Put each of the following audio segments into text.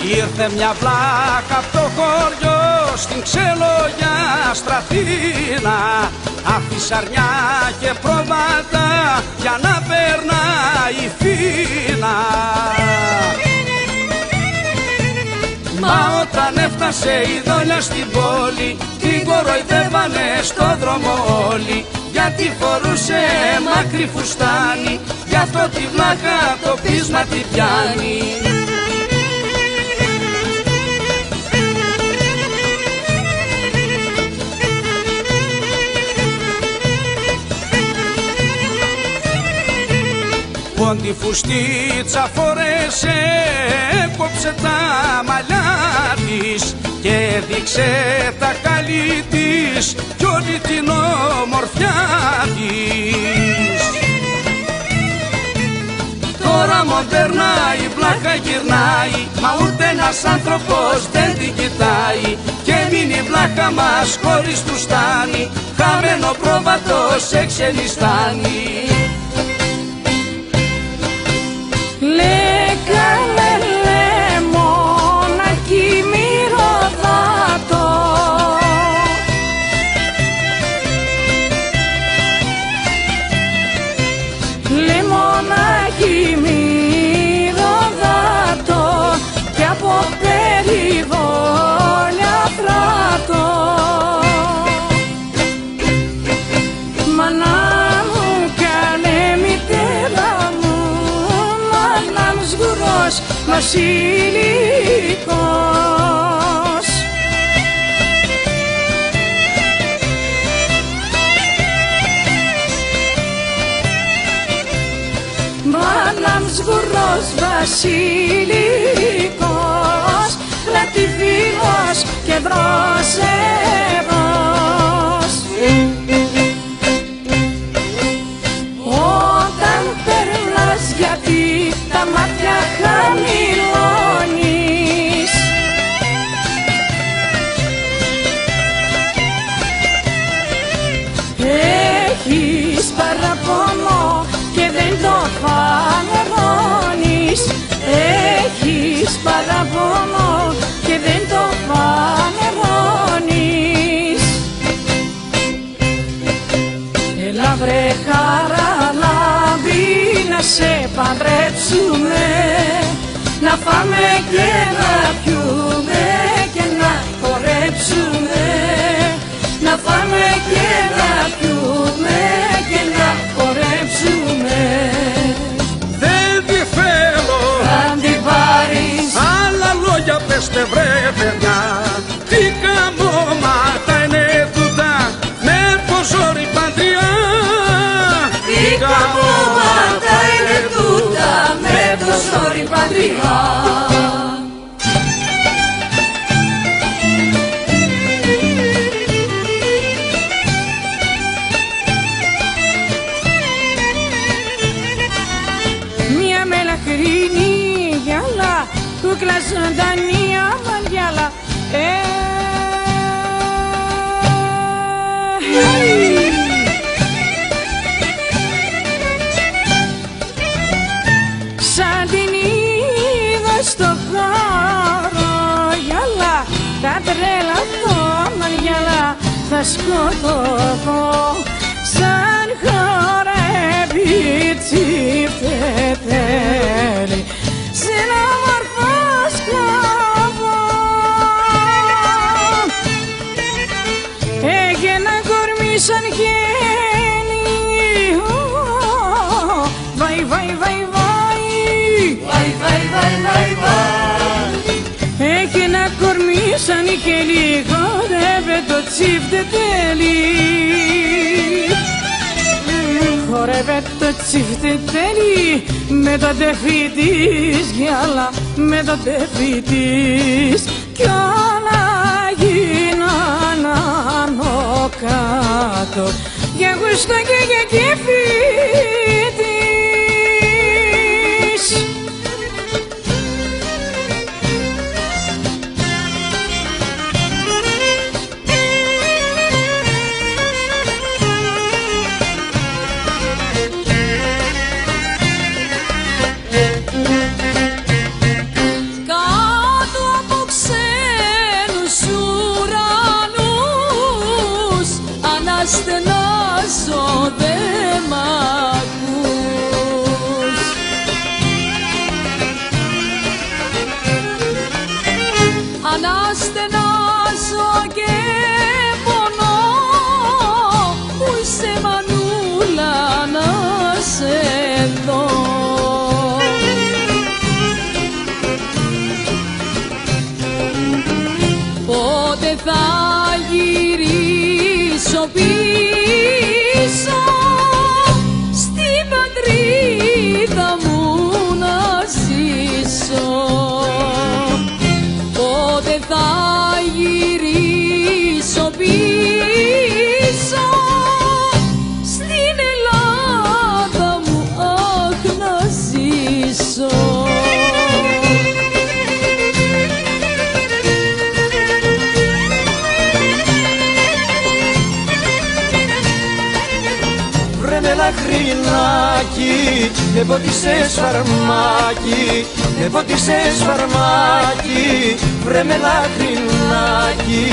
Ήρθε μια βλάκα απ' το χωριό στην Ξελογιά Στραθήνα, άφησε αρνιά και πρόβατα για να περνάει η Φίνα. Μα όταν έφτασε η Δόλια στην πόλη, την κοροϊδεύανε στο δρόμο όλοι, γιατί φορούσε μακρύ φουστάνι, γι' αυτό τη βλάκα το πείσμα τη πιάνει. Πόντι φουστίτσα φορέσε, έκοψε τα μαλλιά της και έδειξε τα καλή της κι όλη την ομορφιά της. Τώρα μοντέρνα η βλάκα γυρνάει, μα ούτε ένας άνθρωπος δεν την κοιτάει, και μην η βλάκα μας χωρίς του στάνει, χαμένο πρόβατο σε ξενιστάνει. Βασιλικός. Μάναμ σγουρός βασιλικός, λατιβίλος και δρόσερος. Όταν περνάς γιατί τα μάτια χαμηλώνεις, έχεις παραπονό και δεν το φανερώνεις, έχεις παραπονό και δεν το φανερώνεις. Έλα βρε χαραλάμπη να σε παντρέψουμε, να φάμε και να πιούμε και να χορέψουμε, να φάμε και να πιούμε και να χορέψουμε. Δεν τη θέλω, αν την πάρεις, άλλα λόγια πέστε βρε παιδιά, τι καμώματα είναι τούτα με το ζόρι παντριά. τι καμώματα είναι τούτα με το ζόρι παντριά. Μια μελαχρινή γυαλά, κούκλα ζωντανή αμαριάλα, σαν την είδα στο χώρο γυαλά, θα τρελαθώ μαριάλα, θα σκοτωθώ, σαν χορεύει τσιφτετέλη σε ένα μορφό σκλάβο. Έχει ένα κορμί σαν γέννη, βαϊ βαϊ βαϊ βαϊ, βαϊ βαϊ βαϊ βαϊ βαϊ. Έχει ένα κορμί σαν γέννη, χορεύει το τσιφτετέλη, χορεύει το τσιφτετέλη με το τεφί της γυάλα, με το τεφί της, κι όλα γίναν άνω κάτω για γούστο και για κέφι της. Κάτω θα γυρίσω πίσω στην πατρίδα μου να ζήσω. Πότε θα γυρίσω πίσω στην Ελλάδα μου, αχ, να ζήσω. Λαχρινάκι, με πότισες φαρμάκι, με πότισες φαρμάκι, βρε με λαχρινάκι.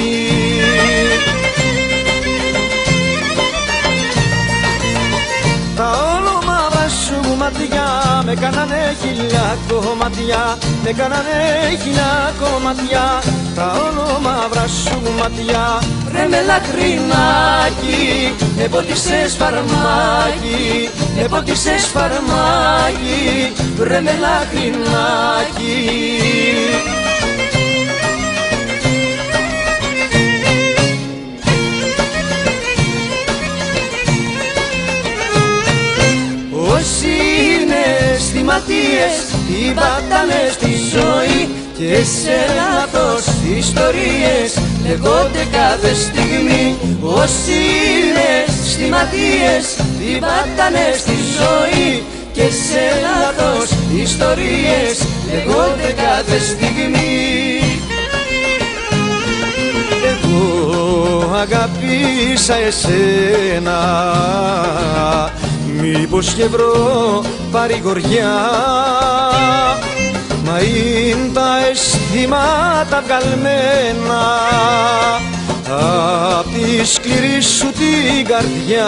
Τα όλομαύρα σου ματιά με κάνανε χιλιά κομματιά, με κάνανε χιλιά κομματιά. Τα όλομαύρα σου ματιά, βρε με λαχρινάκι, με πότισες φαρμάκι, με πότισες φαρμάκι, βρε με λαχρινάκι. Όσοι είναι αισθηματίες την πατάνε στη ζωή και σε λάθος ιστορίες λέγονται κάθε στιγμή. Όσοι είναι αισθηματίες την πατάνε στη ζωή και σε λάθος ιστορίες λέγονται κάθε στιγμή. Εγώ αγάπησα εσένα, μήπως και βρω παρηγοριά, μα είναι τα αισθήματα βγαλμένα απ' τη σκληρή σου την καρδιά.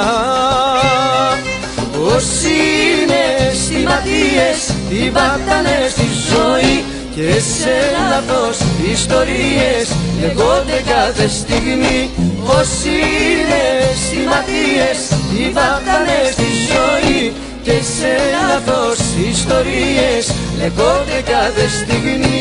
Όσοι είναι αισθηματίες την πατάνε στη ζωή και σε λάθος ιστορίες λέγονται κάθε στιγμή. Όσοι είναι αισθηματίες την πατάνε στη ζωή και σε λάθος ιστορίες λέγονται κάθε στιγμή.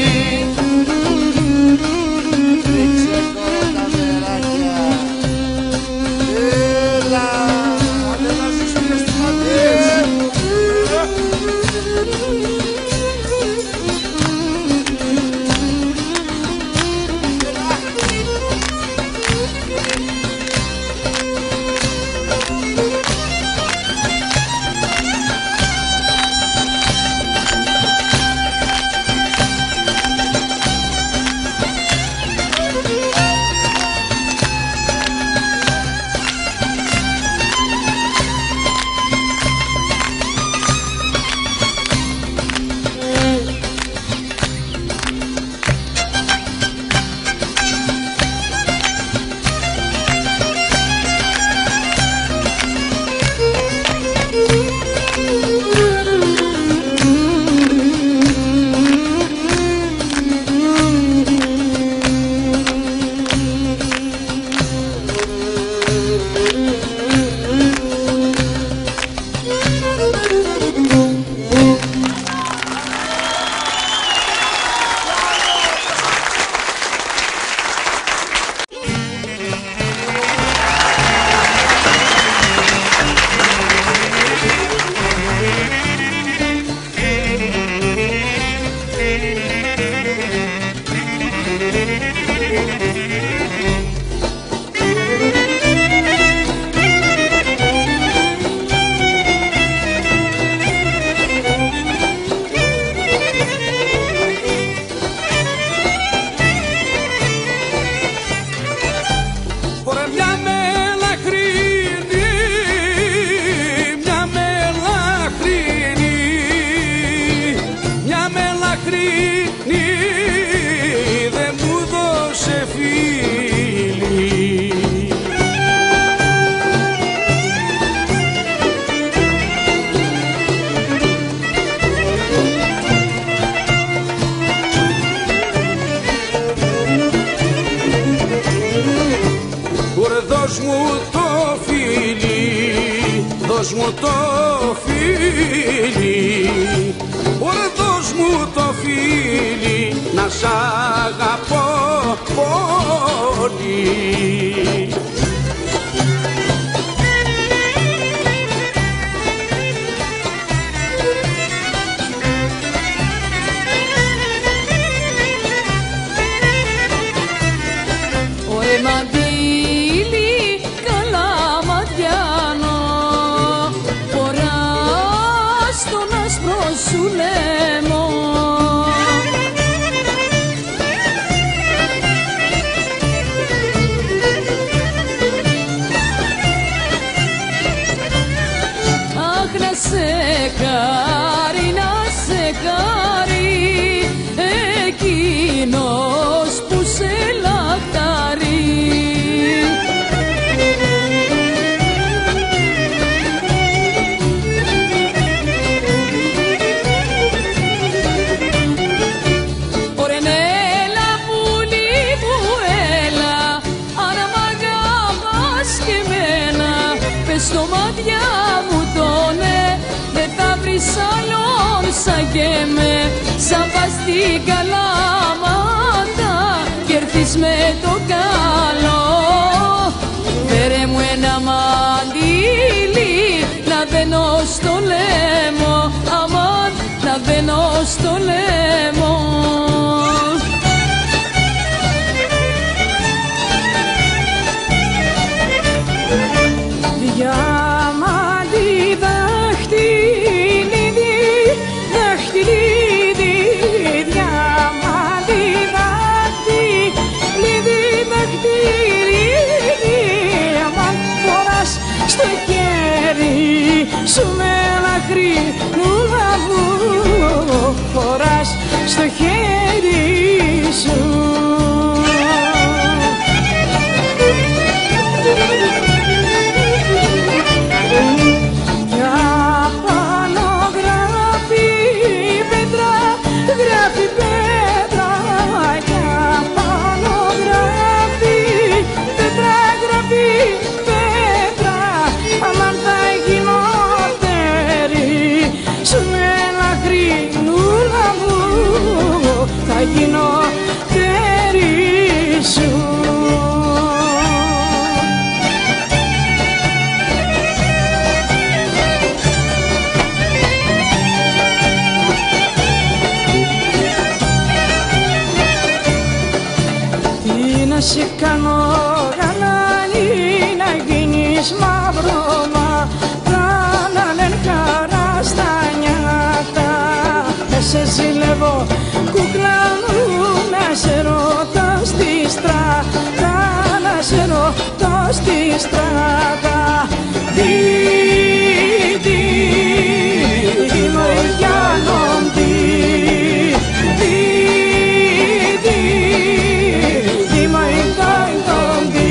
Δώσ' μου το φίλι, δώσ' μου το φίλι, δώσ' μου το φίλι, να σ' αγαπώ πολύ. καίγομαι σαν πας στην Καλαμάτα κι έρθεις με το καλό. Φέρε μου ένα μαντίλι να δένω στο λαιμό, αμάν να δένω στο λαιμό. Διαμάντι δαχτυλίδι, δαχτυλίδι, διαμάντι δαχτυλίδι, δαχτυλίδι, αμάν φοράς στο χέρι σου μελαχρή μουλα μου, φοράς στο χέρι σου. Θα γίνω τέρι σου. Τι να σε κάνω γαλάνι να γίνεις μαύρο μαυράναν χαρά στα νιάτα. Σε ζηλεύω κούκλα μου να σε ρωτώ στη στράτα, να σε ρωτώ στη στράτα. Δι, μοριάνον, δι, μοριάνον, δι.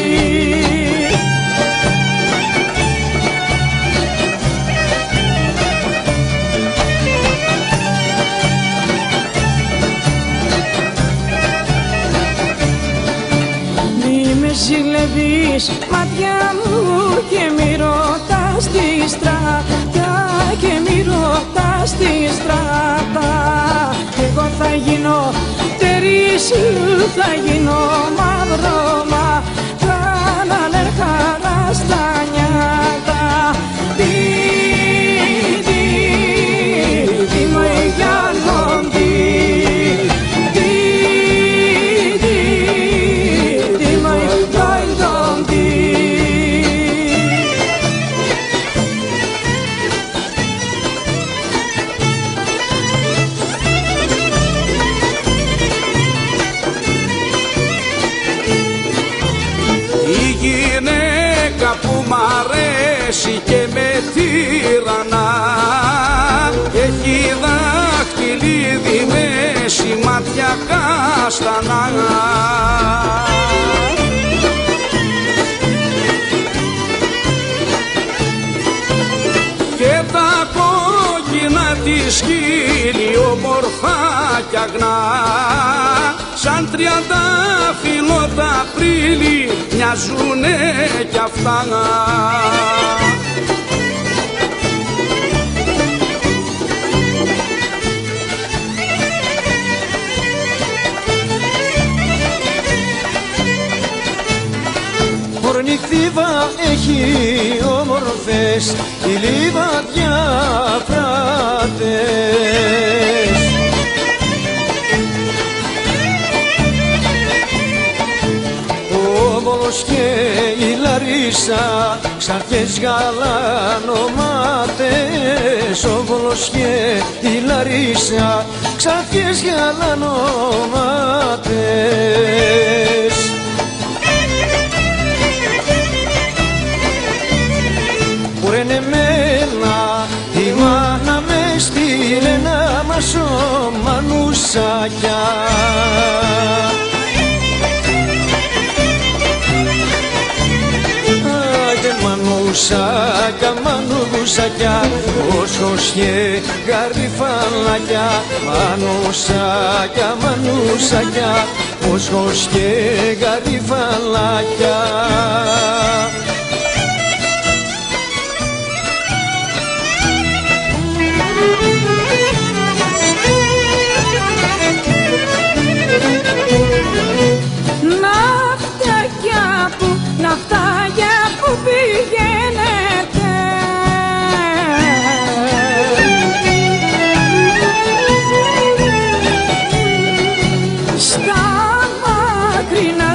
Ζηλεύεις μάτια μου και μη ρωτάς τη στράτα, και μη ρωτάς τη στράτα. Εγώ θα γίνω τέρι σου, θα γίνω μαύρο μαυράναν χαρά στα νιάτα. Δι, μοριάνον, δι. Που μ' αρέσει και με τυραννά, έχει δάχτυλίδι μέση μάτια καστανά. Και τα κόκκινα της χείλη όμορφα κι αγνά, σαν τριαντάφυλλο τ' Απρίλη μοιάζουνε κι αυτά. Ορνηθήβα έχει όμορφες τη λιβαδιά φράτες. Βόλος και η Λαρίσα ξαφιές γαλανομάτες. Ο Βόλος και η Λαρίσα ξαφιές γαλανομάτες. Πουρένε εμένα η μάνα με στείλε να μασώ μανουσάκια. Μανουσάκια, μανουσάκια, όσος και γαριφαλάκια. Μανουσάκια, μανουσάκια, όσος και γαριφαλάκια.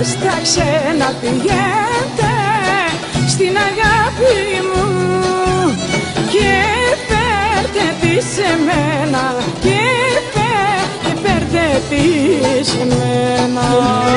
στα ξένα πηγαίνετε στην αγάπη μου και φέρτε τη σε μένα και φέρτε τη σε μένα.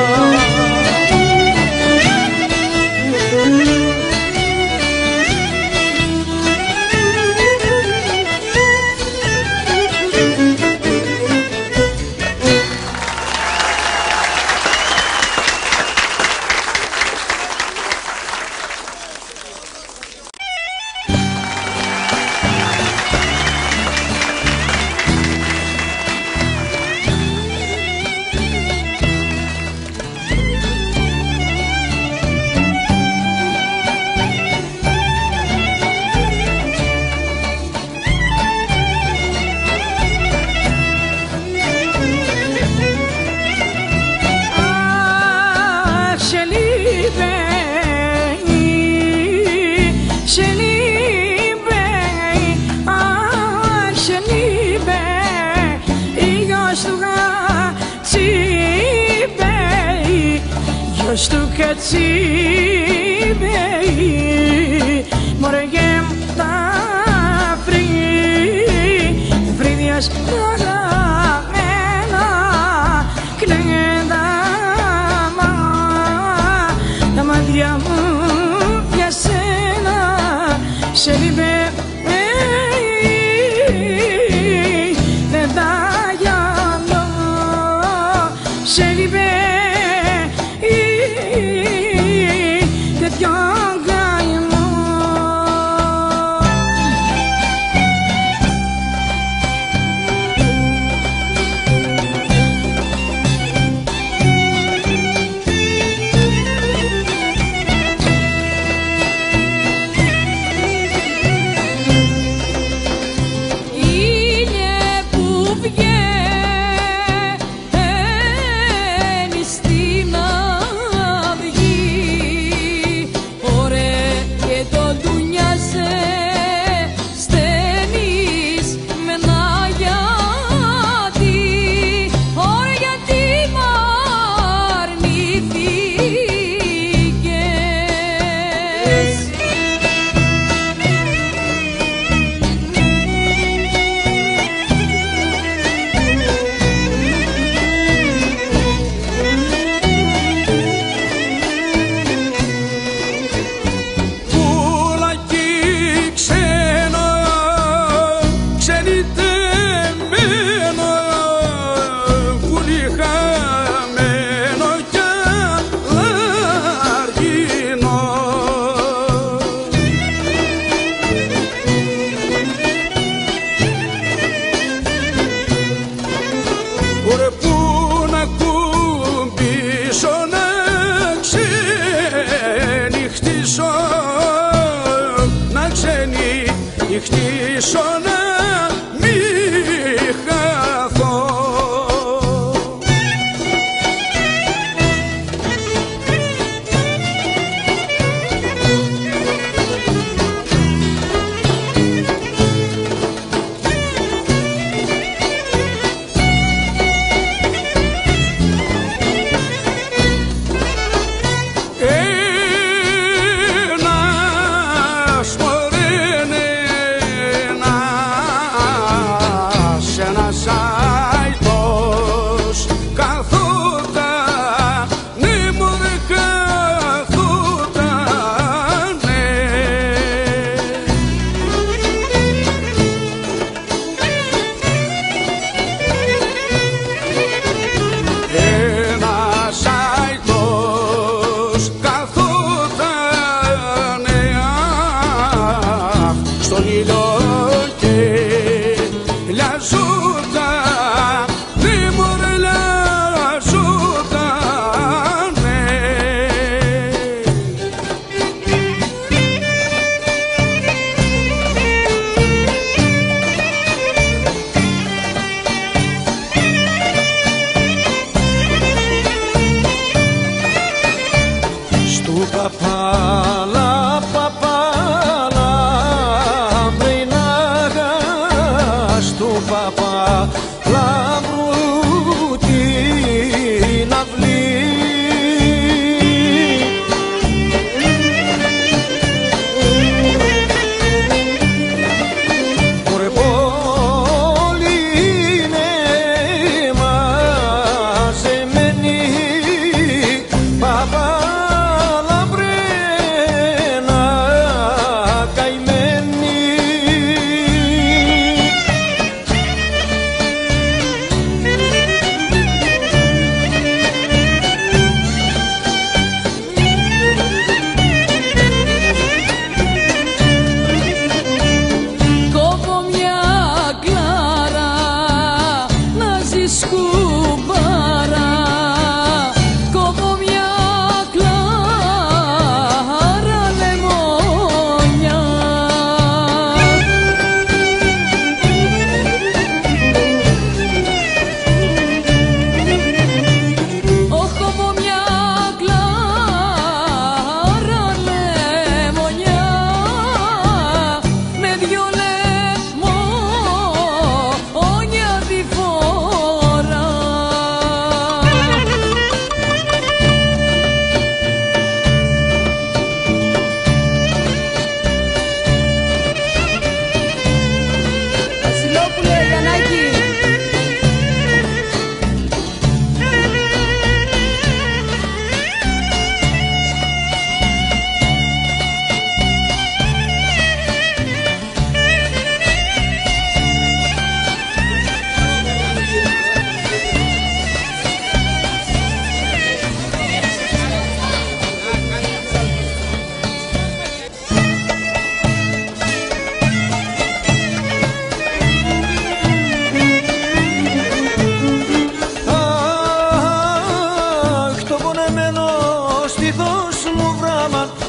Stuka cibei morgem ta fridias na mena knenda ma tamadiamu yasena shelibe ne dayano shelibe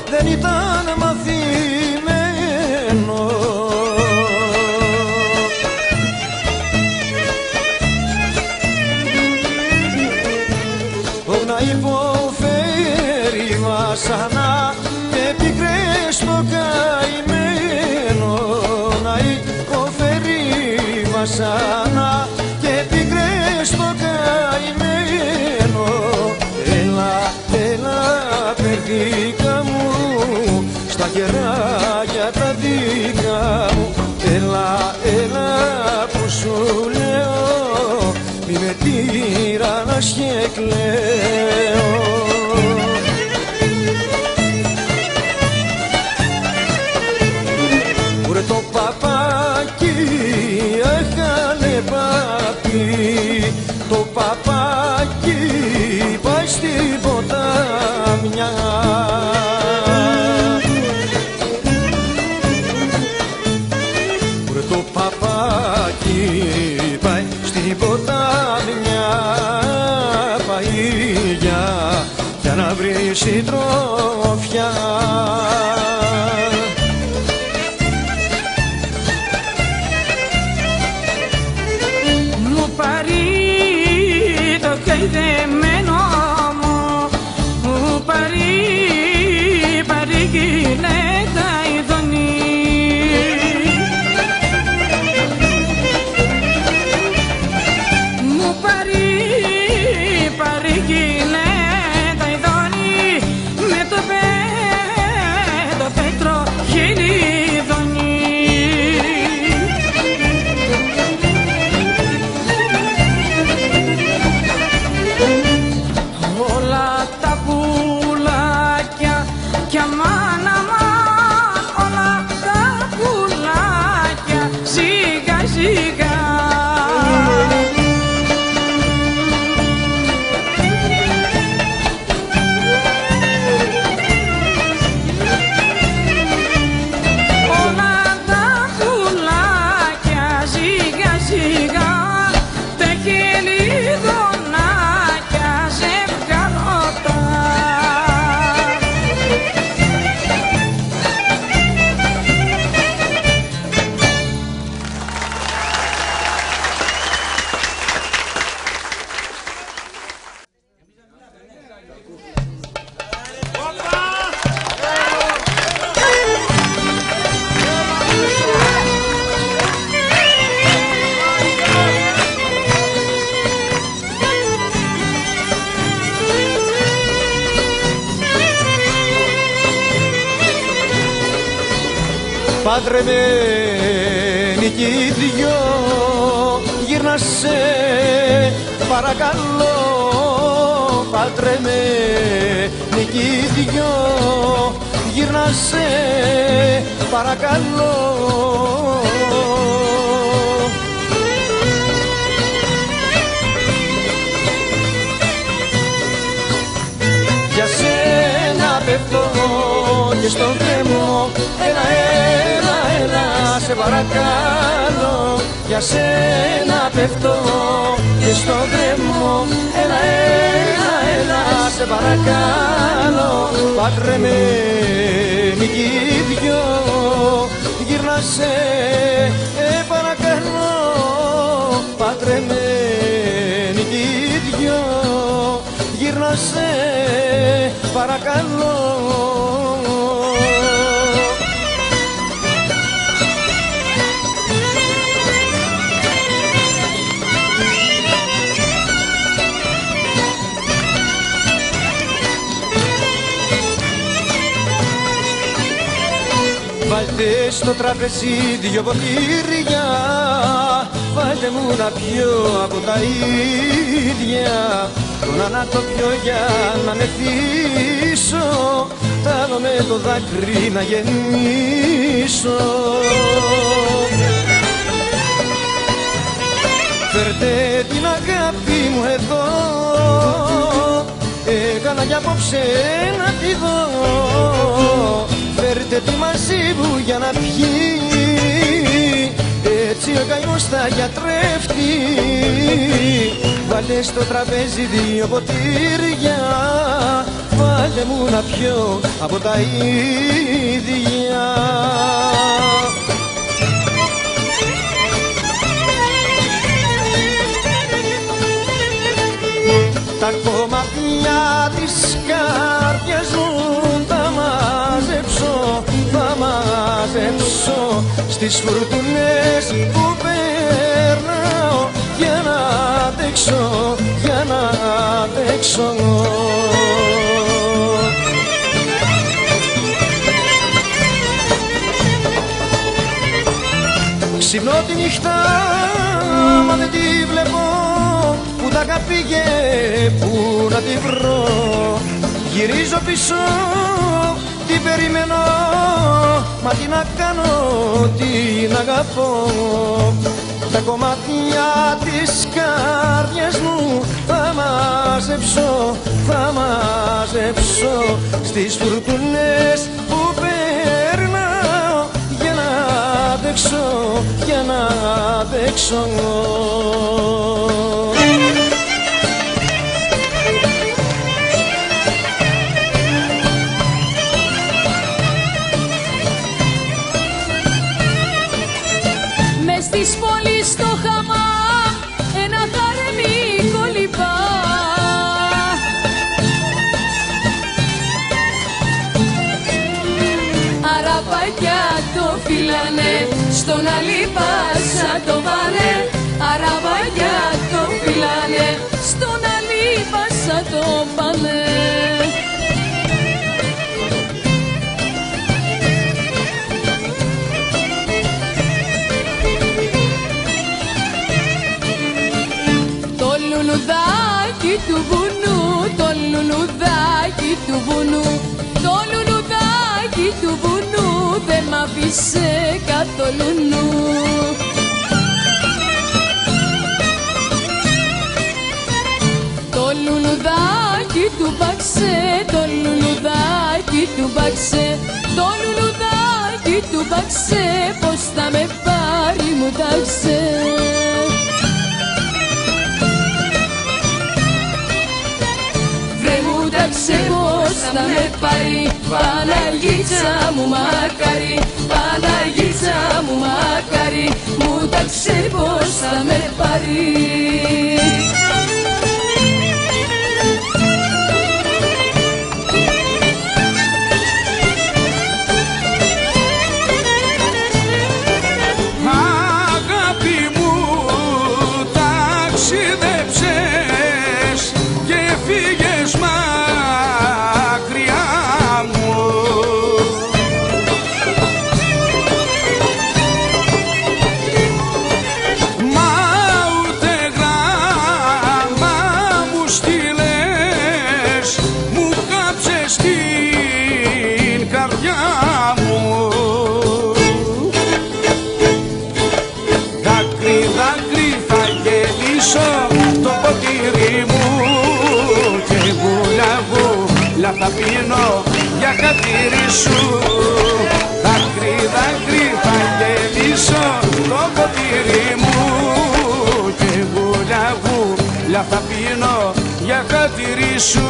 δεν ήταν μαθημένο. Να υποφέρει βασανά και πικρές στο καημένο. Να υποφέρει βασανά και πικρές στο καημένο. Έλα, έλα παιδίκα μου, στα χεράκια τα δικά μου. Έλα, έλα που σου λέω, μη με τύραννας και κλαίω. Ουρε το παπάκι, έχανε παπί, το παπάκι πάει στην ποτάμια. Ουρε το παπάκι πάει στην ποτάμια, πάει για να βρει συντροφιά. Μου πάρει το καηδεμένο μου, μου πάρει γυναίκα ειδονή. Μου πάρει γυναίκα ειδονή, με το πέτρο χειλιδονή. Όλα τα πουλάκια κι αμάν αμάν, όλα τα πουλάκια σιγά σιγά. Όλα τα πουλάκια σιγά σιγά, τα χελιδονάκια ζευγαρότα. Παντρεμένοι κι οι δυο, γύρνασε παρακαλώ. Παντρεμένοι κι οι δυο, γύρνασε παρακαλώ. Για σένα πέφτω και στον κρεμό, έλα, έλα, έλα, σε παρακαλώ. Για σένα πέφτω και στον κρεμό, έλα, έλα, έλα, σε παρακαλώ. Παντρεμένοι κι οι δυο, γύρνασε παρακαλώ. Παντρεμένοι κι οι δυο, γύρνασε παρακαλώ. Βάλτε στο τραπέζι δυο ποτήρια, βάλτε μου να πιω από τα ίδια. Τον ένα το πιω για να μεθύσω, τ' άλλο με το δάκρυ να γεννήσω. Φέρτε την αγάπη μου εδώ, έκανα κι απόψε να τη δω. Φέρτε τη μαζί μου για να πιει, έτσι ο καημός θα γιατρεύει. Βάλτε στο τραπέζι δύο ποτήρια, βάλτε μου να πιω από τα ίδια. Τα κομμάτια της καρδιάς μου θα μαζέψω, θα μαζέψω στις φουρτούνες που περνάω για να αντέξω, για να αντέξω. Ξυπνώ τη νύχτα μα δεν τη βλέπω, που τα καπήγε, που να τη βρω. Γυρίζω πίσω, την περιμένω, μα τι να κάνω, την αγαπώ. Τα κομμάτια της καρδιάς μου θα μαζέψω, θα μαζέψω στις φουρτούνες που περνάω για να αντέξω, για να αντέξω. Μες της πόλης στο χαμά ένα χαρέμι κολυμπά. Αραπάκια το φυλάνε, στον αλίπασα το πάνε. Αραπάκια το φυλάνε, στον αλίπασα το πάνε. Λουλουδάκι του βουνού, το λουλουδάκι του βουνού, το λουλουδάκι του βουνού δεν μ' άφησε καθόλου νου. Το λουλουδάκι του μπαξέ, το λουλουδάκι του μπαξέ, το λουλουδάκι του μπαξέ, πως θα με πάρει μου τάξε. Τάξε πως θα με πάρει, Παναγίτσα μου μακάρι, Παναγίτσα μου μακάρι, μου τάξε πως θα με πάρει. Αγάπη μου ταξίδεψες και φύγες μακριά μου. Μα ούτε γράμμα μου στείλες, μου κάψες την καρδιά μου. Δάκρυ, δάκρυ θα γεμίσω το ποτήρι μου και βούλα βούλα θα πίνω για χατήρι σου. Δάκρυ, δάκρυ θα γεμίσω το ποτήρι μου και βούλα βούλα θα πίνω για χατήρι σου.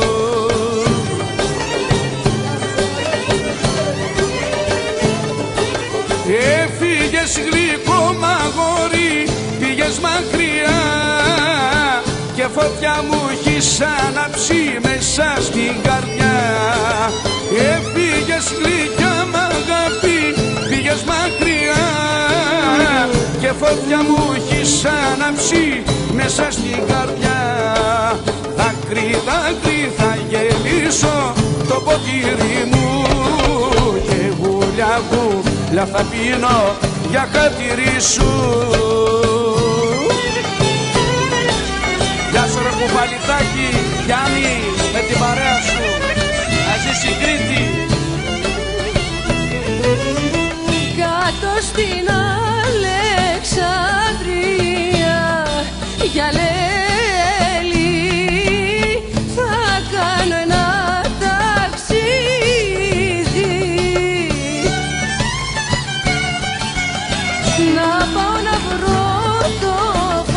Έφυγες γλυκό μαγόρι, πήγες μακριά και φωτιά μου έχεις ανάψει μέσα στην καρδιά. Έφυγες γλυκιά μ' αγάπη, πήγες μακριά και φωτιά μου έχεις ανάψει μέσα στην καρδιά. Δάκρυ, δάκρυ θα γεμίσω το ποτήρι μου και βούλια βούλα θα πίνω για χατήρι σου. Γεια σου ρε κουβαλιτάκι, Γιάννη, με την παρέα σου, να ζήσει η Κρήτη. Κάτω στην Αλεξανδρία για Λέλη θα κάνω ένα ταξίδι, να πάω να βρω το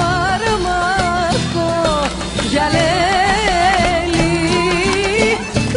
φάρμακο για Λέλη,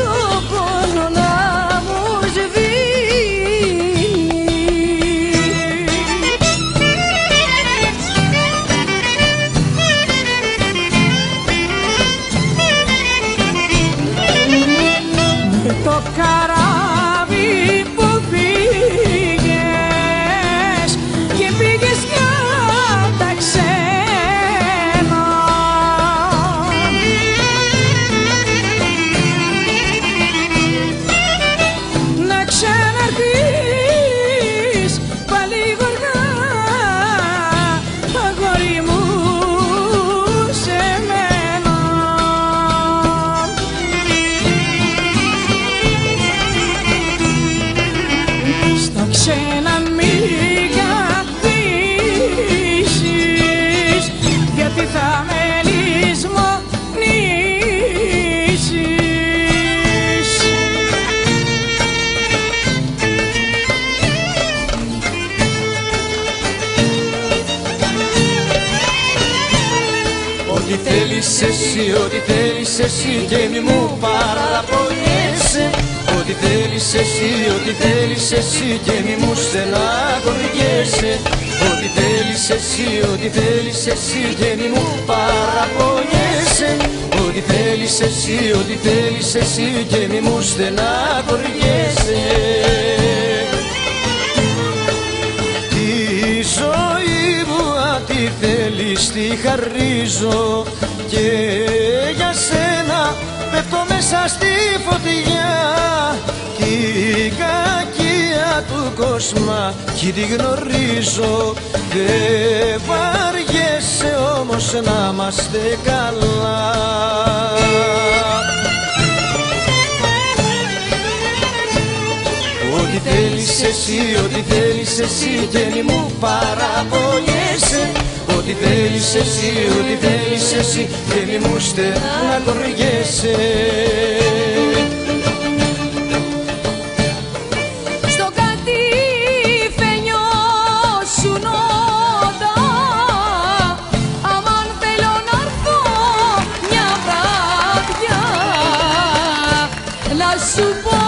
ό,τι θέλεις εσύ και μη μου παραπονιέσαι. Ό,τι θέλεις εσύ, ό,τι θέλεις εσύ και μη μου στεναχωριέσαι. Ό,τι θέλεις εσύ, ό,τι θέλεις εσύ και μη μου παραπονιέσαι. Ό,τι θέλεις εσύ, ό,τι θέλεις εσύ και μη μου στεναχωριέσαι. Τη ζωή μου αν τη θέλεις τη χαρίζω και για σένα πέφτω μέσα στη φωτιά. Κι η κακία του κόσμου κι τη γνωρίζω. Δεν βαριέσαι όμως να είμαστε καλά. Ό,τι θέλεις εσύ, ό,τι θέλεις εσύ και μη μου παραπονιέσαι. Ό,τι θέλεις εσύ, ό,τι θέλεις εσύ και μη μου στεναχωριέσαι. Στο κατήφαινιο σου νότα, αμάν θέλω να έρθω μια βράδια να σου πω